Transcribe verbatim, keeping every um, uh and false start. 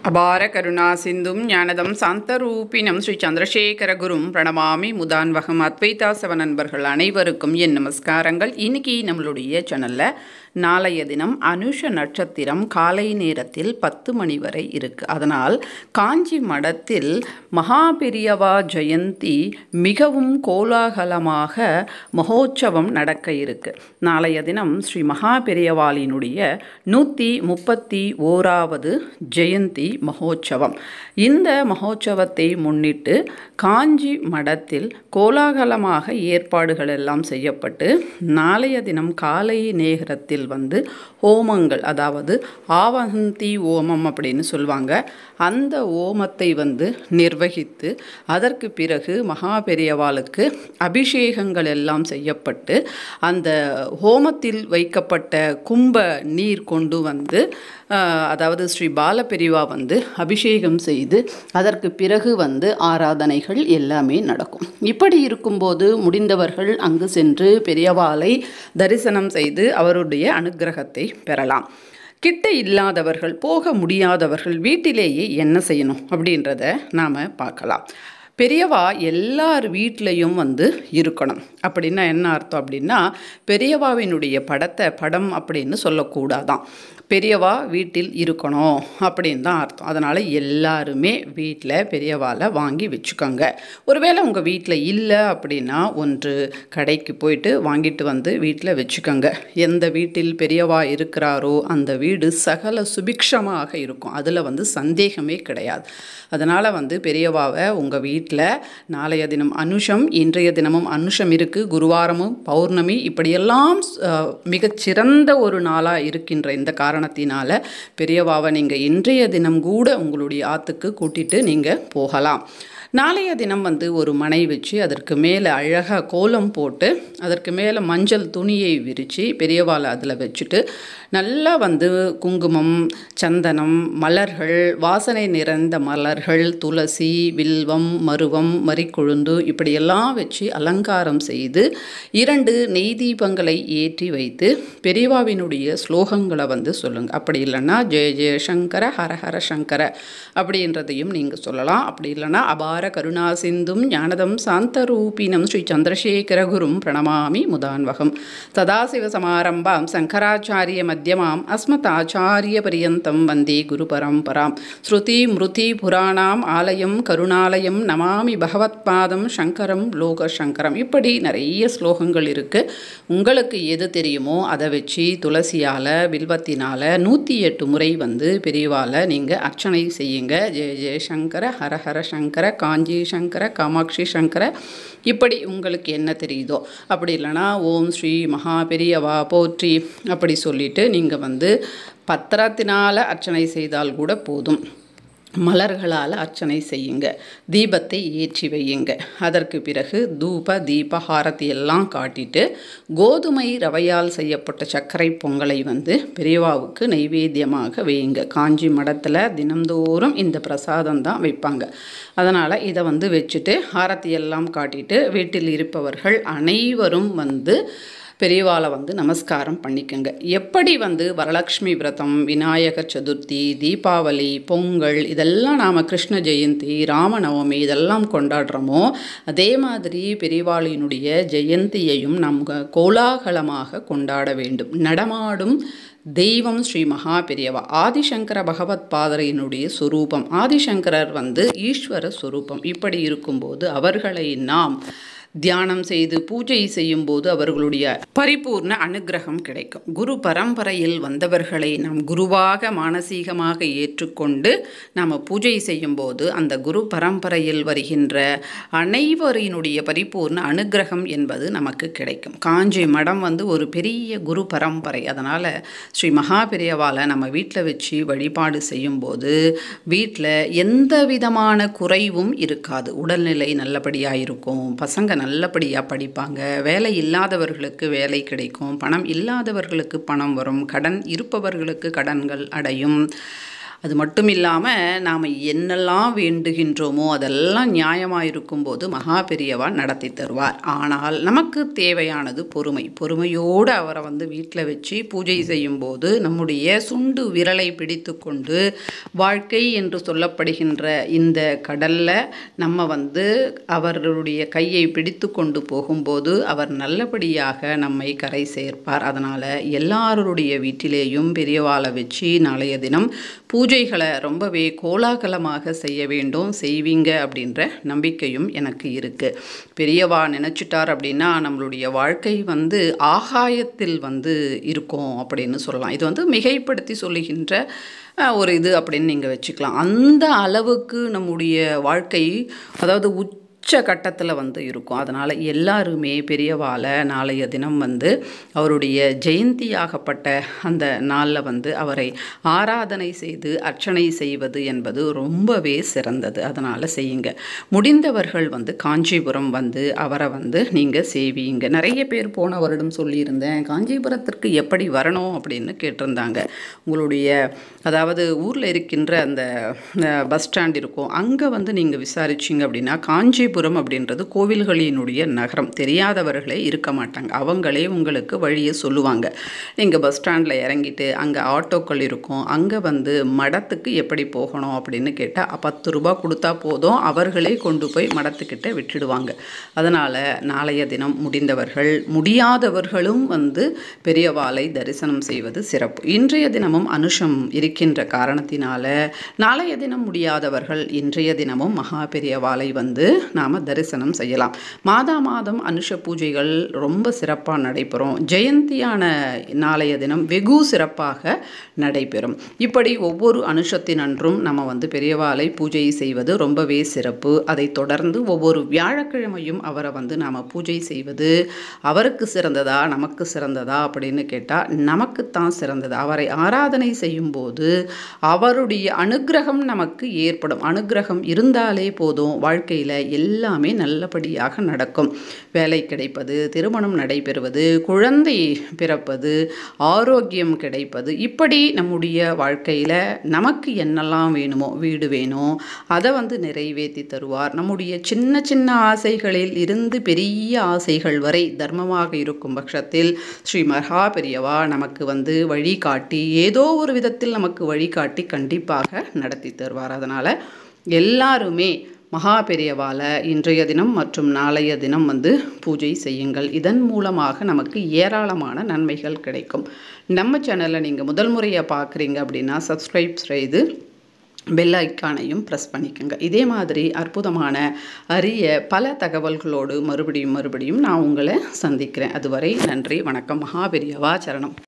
அபார கருணா சிந்தும் ஞானதம் சாந்தரூபினம் ஸ்ரீ சந்திரசேகர குரும் பிரணமாமி முதான்வகம் அத்வைதாசவ நண்பர்கள் அனைவருக்கும் என் நமஸ்காரங்கள். இன்னைக்கு நம்மளுடைய சேனலில் நாளைய தினம் அனுஷ நட்சத்திரம் காலை நேரத்தில் பத்து மணி வரை இருக்குது. அதனால் காஞ்சி மடத்தில் மகாபெரியவா ஜெயந்தி மிகவும் கோலாகலமாக மகோற்சவம் நடக்க இருக்கு. நாளைய தினம் ஸ்ரீ மகாபெரியவாளினுடைய நூற்றி முப்பத்தி ஓராவது ஜெயந்தி மகோற்சவம். இந்த மகோற்சவத்தை முன்னிட்டு காஞ்சி மடத்தில் கோலாகலமாக ஏற்பாடுகள் எல்லாம் செய்யப்பட்டு நாளைய தினம் காலை நேரத்தில் வந்து ஹோமங்கள், அதாவது ஆவகந்தி ஓமம் அப்படின்னு சொல்லுவாங்க, அந்த ஓமத்தை வந்து நிர்வகித்து அதற்கு பிறகு மகாபெரியவாளுக்கு அபிஷேகங்கள் எல்லாம் செய்யப்பட்டு அந்த ஹோமத்தில் வைக்கப்பட்ட கும்ப நீர் கொண்டு வந்து அதாவது ஸ்ரீ பாலபெரிவா வந்து அபிஷேகம் செய்து அதற்கு பிறகு வந்து ஆராதனைகள் எல்லாமே நடக்கும். இப்படி இருக்கும்போது முடிந்தவர்கள் அங்கு சென்று பெரியவாளை தரிசனம் செய்து அவருடைய அனுக்கிரகத்தை பெறலாம். கிட்ட இல்லாதவர்கள், போக முடியாதவர்கள் வீட்டிலேயே என்ன செய்யணும் அப்படின்றத நாம் பார்க்கலாம். பெரியவா எல்லார் வீட்லேயும் வந்து இருக்கணும். அப்படின்னா என்ன அர்த்தம் அப்படின்னா, பெரியவாவினுடைய படத்தை படம் அப்படின்னு சொல்லக்கூடாதான், பெரியவா வீட்டில் இருக்கணும் அப்படின்னு தான் அர்த்தம். அதனால் எல்லாருமே வீட்டில் பெரியவாளை வாங்கி வச்சுக்கோங்க. ஒருவேளை உங்கள் வீட்டில் இல்லை அப்படின்னா ஒன்று கடைக்கு போயிட்டு வாங்கிட்டு வந்து வீட்டில் வச்சுக்கோங்க. எந்த வீட்டில் பெரியவா இருக்கிறாரோ அந்த வீடு சகல சுபிக்ஷமாக இருக்கும், அதில் வந்து சந்தேகமே கிடையாது. அதனால் வந்து பெரியவாவை உங்கள் வீட்டில் நாளைய தினம் அனுஷம், இன்றைய தினமும் அனுஷம் இருக்குது, குருவாரமும் பௌர்ணமி, இப்படியெல்லாம் மிகச்சிறந்த ஒரு நாளாக இருக்கின்ற இந்த காரணத்தினால பெரியவாவை நீங்கள் இன்றைய தினம் கூட உங்களுடைய ஆற்றுக்கு கூட்டிகிட்டு நீங்கள் போகலாம். நாளைய தினம் வந்து ஒரு மனை வச்சு அதற்கு மேலே அழகாக கோலம் போட்டு அதற்கு மேலே மஞ்சள் துணியை விரித்து பெரியவாளை அதில் வச்சுட்டு நல்லா வந்து குங்குமம், சந்தனம், மலர்கள், வாசனை நிறைந்த மலர்கள், துளசி, வில்வம், மருவம், மறிக்கொழுந்து இப்படியெல்லாம் வச்சு அலங்காரம் செய்து இரண்டு நெய் தீபங்களை ஏற்றி வைத்து பெரியவாவினுடைய ஸ்லோகங்களை வந்து சொல்லுங்கள். அப்படி இல்லைன்னா ஜெய ஜெய சங்கர ஹர ஹர சங்கர அப்படின்றதையும் நீங்கள் சொல்லலாம். அப்படி இல்லைன்னா அபார கருணா சிந்தும் ஞானதம் சாந்தரூபினம் ஸ்ரீ சந்திரசேகர குரும் பிரணமாமி முதான்வகம். சதாசிவ சமாரம்பாம் சங்கராச்சாரிய மத்தியமாம் அஸ்மதாச்சாரிய பரியந்தம் வந்தே குரு பரம்பராம். ஸ்ருதி மிருதி புராணாம் ஆலயம் கருணாலயம் நமாமி பகவத்பாதம் சங்கரம் லோக சங்கரம். இப்படி நிறைய ஸ்லோகங்கள் இருக்குது. உங்களுக்கு எது தெரியுமோ அதை வச்சு துளசியால் வில்வத்தினால் நூற்றி எட்டு முறை வந்து பெரியவாளை நீங்கள் அர்ச்சனை செய்யுங்க. ஜெய ஜெய சங்கர ஹர ஹர சங்கர காஞ்சி சங்கர காமாட்சி சங்கர இப்படி உங்களுக்கு என்ன தெரியுதோ. அப்படி இல்லைனா ஓம் ஸ்ரீ மகா பெரியவா போற்றி அப்படி சொல்லிவிட்டு நீங்கள் வந்து பத்திரத்தினால் அர்ச்சனை செய்தால் கூட போதும். மலர்களால் அர்ச்சனை செய்யுங்க, தீபத்தை ஏற்றி வையுங்க. அதற்கு பிறகு தூப தீப ஹாரதி எல்லாம் காட்டிட்டு கோதுமை ரவையால் செய்யப்பட்ட சர்க்கரை பொங்கலை வந்து பெரியவாவுக்கு நைவேத்தியமாக வையுங்க. காஞ்சி மடத்தில் தினந்தோறும் இந்த பிரசாதம் தான் வைப்பாங்க. அதனால் இதை வந்து வச்சுட்டு ஹாரதி எல்லாம் காட்டிட்டு வீட்டில் இருப்பவர்கள் அனைவரும் வந்து பெரியவாளை வந்து நமஸ்காரம் பண்ணிக்கோங்க. எப்படி வந்து வரலட்சுமி விரதம், விநாயகர் சதுர்த்தி, தீபாவளி, பொங்கல் இதெல்லாம் நாம் கிருஷ்ண ஜெயந்தி, ராமநவமி இதெல்லாம் கொண்டாடுறோமோ அதே மாதிரி பெரியவாளினுடைய ஜெயந்தியையும் நம்ம கோலாகலமாக கொண்டாட வேண்டும். நடமாடும் தெய்வம் ஸ்ரீ மகா பெரியவா ஆதிசங்கர பகவத் பாதரையினுடைய சொரூபம். ஆதிசங்கரர் வந்து ஈஸ்வர சொரூபம். இப்படி இருக்கும்போது அவர்களை நாம் தியானம் செய்து பூஜை செய்யும் போது அவர்களுடைய பரிபூர்ண அனுக்கிரகம் கிடைக்கும். குரு பரம்பரையில் வந்தவர்களை நாம் குருவாக மானசீகமாக ஏற்றுக்கொண்டு நாம் பூஜை செய்யும் போது அந்த குரு பரம்பரையில் வருகின்ற அனைவரினுடைய பரிபூர்ண அனுக்கிரகம் என்பது நமக்கு கிடைக்கும். காஞ்சி மடம் வந்து ஒரு பெரிய குரு பரம்பரை. அதனால் ஸ்ரீ மகா பெரியவாளை நம்ம வீட்டில் வச்சு வழிபாடு செய்யும்போது வீட்டில் எந்த விதமான குறைவும் இருக்காது. உடல்நிலை நல்லபடியாக இருக்கும், பசங்க நல்லபடியாக படிப்பாங்க, வேலை இல்லாதவர்களுக்கு வேலை கிடைக்கும், பணம் இல்லாதவர்களுக்கு பணம் வரும், கடன் இருப்பவர்களுக்கு கடன்கள் அடையும். அது மட்டும் இல்லாமல் நாம் என்னெல்லாம் வேண்டுகின்றோமோ அதெல்லாம் நியாயமாக இருக்கும்போது மகா பெரியவா நடத்தி தருவார். ஆனால் நமக்கு தேவையானது பொறுமை. பொறுமையோடு அவரை வந்து வீட்டில் வச்சு பூஜை செய்யும்போது நம்முடைய சுண்டு விரலை பிடித்து கொண்டு வாழ்க்கை என்று சொல்லப்படுகின்ற இந்த கடலில் நம்ம வந்து அவருடைய கையை பிடித்து கொண்டு போகும்போது அவர் நல்லபடியாக நம்மை கரை சேர்ப்பார். அதனால் எல்லாருடைய வீட்டிலேயும் பெரியவாளை வச்சு நாளைய தினம் பூஜைகளை ரொம்பவே கோலாகலமாக செய்ய வேண்டும். செய்வீங்க அப்படின்ற நம்பிக்கையும் எனக்கு இருக்குது. பெரியவா நினச்சிட்டார் அப்படின்னா நம்மளுடைய வாழ்க்கை வந்து ஆகாயத்தில் வந்து இருக்கும் அப்படின்னு சொல்லலாம். இது வந்து மிகைப்படுத்தி சொல்லுகின்ற ஒரு இது அப்படின்னு நீங்கள் வச்சுக்கலாம். அந்த அளவுக்கு நம்முடைய வாழ்க்கை அதாவது உச்ச கட்டத்தில் வந்து இருக்கும். அதனால் எல்லாருமே பெரியவாளை நாளைய தினம் வந்து அவருடைய ஜெயந்தியாகப்பட்ட அந்த நாளில் வந்து அவரை ஆராதனை செய்து அர்ச்சனை செய்வது என்பது ரொம்பவே சிறந்தது. அதனால் செய்யுங்க. முடிந்தவர்கள் வந்து காஞ்சிபுரம் வந்து அவரை வந்து நீங்கள் சேவியுங்க. நிறைய பேர் போன வருடம் சொல்லியிருந்தேன் காஞ்சிபுரத்திற்கு எப்படி வரணும் அப்படின்னு கேட்டிருந்தாங்க. உங்களுடைய அதாவது ஊரில் இருக்கின்ற அந்த பஸ் ஸ்டாண்ட் இருக்கும், அங்கே வந்து நீங்கள் விசாரிச்சிங்க அப்படின்னா காஞ்சிபுரம் அப்படின்றது கோவில்களினுடைய நகரம். தெரியாதவர்களே இருக்க மாட்டாங்க. அவங்களே உங்களுக்கு வழியை சொல்லுவாங்க. நீங்கள் பஸ் ஸ்டாண்டில் இறங்கிட்டு அங்கே ஆட்டோக்கள் இருக்கும், அங்கே வந்து மடத்துக்கு எப்படி போகணும் அப்படின்னு கேட்டால் பத்து ரூபா கொடுத்தா போதும், அவர்களே கொண்டு போய் மடத்துக்கிட்ட விட்டுடுவாங்க. அதனால் நாளைய தினம் முடிந்தவர்கள் முடியாதவர்களும் வந்து பெரியவாளை தரிசனம் செய்வது சிறப்பு. இன்றைய தினமும் அனுஷம் இருக்கின்ற காரணத்தினால நாளைய தினம் முடியாதவர்கள் இன்றைய தினமும் மகா பெரியவாளை வந்து நாம் தரிசனம் செய்யலாம். மாதா மாதம் அனுஷ பூஜைகள் ரொம்ப சிறப்பாக நடைபெறும். ஜெயந்தியான நாளைய தினம் வெகு சிறப்பாக நடைபெறும். இப்படி ஒவ்வொரு அனுஷத்தின் அன்றும் நம்ம வந்து பெரியவாளை பூஜை செய்வது ரொம்பவே சிறப்பு. அதை தொடர்ந்து ஒவ்வொரு வியாழக்கிழமையும் அவரை வந்து நாம் பூஜை செய்வது அவருக்கு சிறந்ததா நமக்கு சிறந்ததா அப்படின்னு கேட்டால் நமக்குத்தான் சிறந்தது. அவரை ஆராதனை செய்யும்போது அவருடைய அனுக்கிரகம் நமக்கு ஏற்படும். அனுக்கிரகம் இருந்தாலே போதும், வாழ்க்கையில் எல்லாமே நல்லபடியாக நடக்கும். வேலை கிடைப்பது, திருமணம் நடைபெறுவது, குழந்தை பிறப்பது, ஆரோக்கியம் கிடைப்பது, இப்படி நம்முடைய வாழ்க்கையில் நமக்கு என்னெல்லாம் வேணுமோ, வீடு வேணும் அதை வந்து நிறைவேற்றி தருவார். நம்முடைய சின்ன சின்ன ஆசைகளில் இருந்து பெரிய ஆசைகள் வரை தர்மமாக இருக்கும் பட்சத்தில் ஸ்ரீ மகா பெரியவா நமக்கு வந்து வழிகாட்டி ஏதோ ஒரு விதத்தில் நமக்கு வழிகாட்டி கண்டிப்பாக நடத்தி தருவார். அதனால் எல்லாருமே மகா பெரியவாளை இன்றைய தினம் மற்றும் நாளைய தினம் வந்து பூஜை செய்யுங்கள். இதன் மூலமாக நமக்கு ஏராளமான நன்மைகள் கிடைக்கும். நம்ம சேனலை நீங்கள் முதல் முறையாக பார்க்குறீங்க அப்படின்னா சப்ஸ்கிரைப் செய்து பெல் ஐக்கானையும் ப்ரெஸ் பண்ணிக்கோங்க. இதே மாதிரி அற்புதமான அரிய பல தகவல்களோடு மறுபடியும் மறுபடியும் நான் உங்களை சந்திக்கிறேன். அதுவரை நன்றி, வணக்கம். மகா பெரியவா சரணம்.